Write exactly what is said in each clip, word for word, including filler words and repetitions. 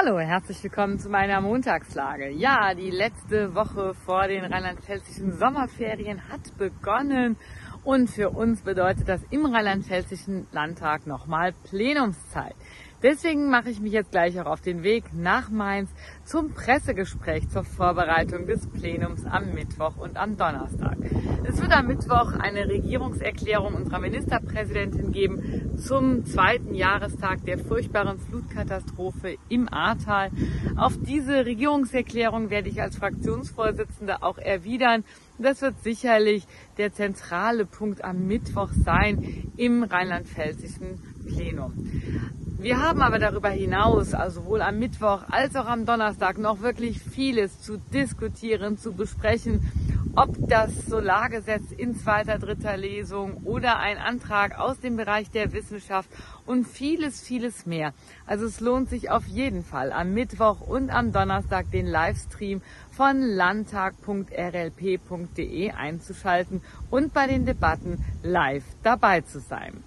Hallo, herzlich willkommen zu meiner Montagslage. Ja, die letzte Woche vor den rheinland-pfälzischen Sommerferien hat begonnen und für uns bedeutet das im rheinland-pfälzischen Landtag nochmal Plenumszeit. Deswegen mache ich mich jetzt gleich auch auf den Weg nach Mainz zum Pressegespräch zur Vorbereitung des Plenums am Mittwoch und am Donnerstag. Es wird am Mittwoch eine Regierungserklärung unserer Ministerpräsidentin geben zum zweiten Jahrestag der furchtbaren Flutkatastrophe im Ahrtal. Auf diese Regierungserklärung werde ich als Fraktionsvorsitzende auch erwidern. Das wird sicherlich der zentrale Punkt am Mittwoch sein im rheinland-pfälzischen Plenum. Wir haben aber darüber hinaus, also sowohl am Mittwoch als auch am Donnerstag, noch wirklich vieles zu diskutieren, zu besprechen, ob das Solargesetz in zweiter, dritter Lesung oder ein Antrag aus dem Bereich der Wissenschaft und vieles, vieles mehr. Also es lohnt sich auf jeden Fall am Mittwoch und am Donnerstag den Livestream von landtag punkt r l p punkt d e einzuschalten und bei den Debatten live dabei zu sein.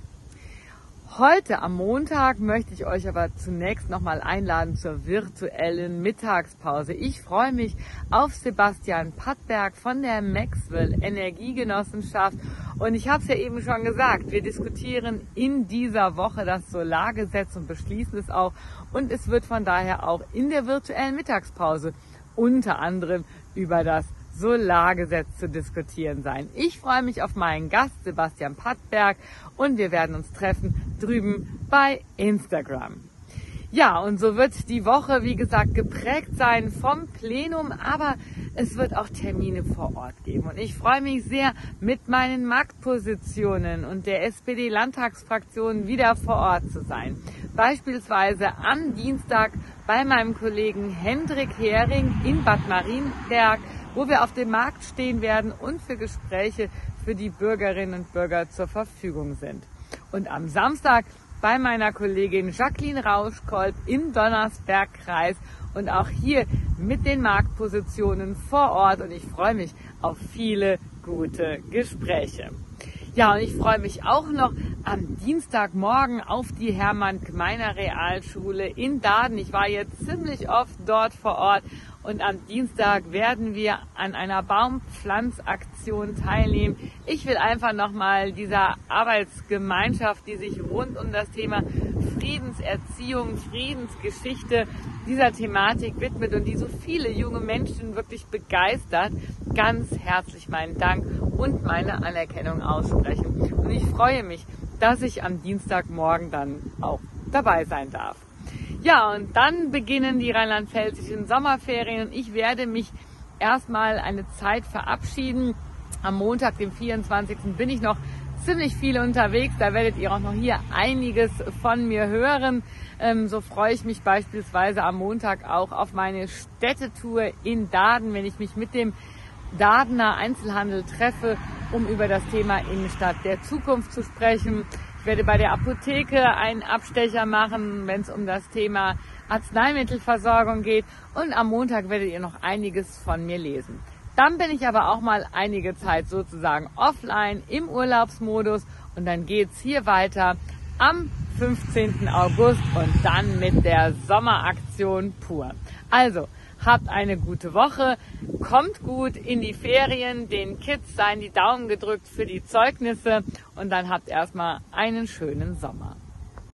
Heute am Montag möchte ich euch aber zunächst nochmal einladen zur virtuellen Mittagspause. Ich freue mich auf Sebastian Pattberg von der Maxwell Energiegenossenschaft und ich habe es ja eben schon gesagt, wir diskutieren in dieser Woche das Solargesetz und beschließen es auch und es wird von daher auch in der virtuellen Mittagspause unter anderem über das Solargesetz zu diskutieren sein. Ich freue mich auf meinen Gast Sebastian Pattberg und wir werden uns treffen drüben bei Instagram. Ja, und so wird die Woche, wie gesagt, geprägt sein vom Plenum, aber es wird auch Termine vor Ort geben. Und ich freue mich sehr, mit meinen Marktpositionen und der S P D-Landtagsfraktion wieder vor Ort zu sein. Beispielsweise am Dienstag bei meinem Kollegen Hendrik Hering in Bad Marienberg, wo wir auf dem Markt stehen werden und für Gespräche für die Bürgerinnen und Bürger zur Verfügung sind. Und am Samstag bei meiner Kollegin Jacqueline Rauschkolb im Donnersbergkreis und auch hier mit den Marktpositionen vor Ort und ich freue mich auf viele gute Gespräche. Ja, und ich freue mich auch noch am Dienstagmorgen auf die Hermann-Gmeiner-Realschule in Dahden. Ich war jetzt ziemlich oft dort vor Ort und am Dienstag werden wir an einer Baumpflanzaktion teilnehmen. Ich will einfach nochmal dieser Arbeitsgemeinschaft, die sich rund um das Thema Friedenserziehung, Friedensgeschichte dieser Thematik widmet und die so viele junge Menschen wirklich begeistert, ganz herzlich meinen Dank und meine Anerkennung aussprechen. Und ich freue mich, dass ich am Dienstagmorgen dann auch dabei sein darf. Ja, und dann beginnen die rheinland-pfälzischen Sommerferien und ich werde mich erstmal eine Zeit verabschieden. Am Montag, dem vierundzwanzigsten bin ich noch ziemlich viel unterwegs, da werdet ihr auch noch hier einiges von mir hören. Ähm, so freue ich mich beispielsweise am Montag auch auf meine Städtetour in Dahden, wenn ich mich mit dem Dahdener Einzelhandel treffe, um über das Thema Innenstadt der Zukunft zu sprechen. Ich werde bei der Apotheke einen Abstecher machen, wenn es um das Thema Arzneimittelversorgung geht. Und am Montag werdet ihr noch einiges von mir lesen. Dann bin ich aber auch mal einige Zeit sozusagen offline im Urlaubsmodus. Und dann geht's hier weiter am fünfzehnten August und dann mit der Sommeraktion pur. Also, habt eine gute Woche, kommt gut in die Ferien, den Kids seien die Daumen gedrückt für die Zeugnisse und dann habt erstmal einen schönen Sommer.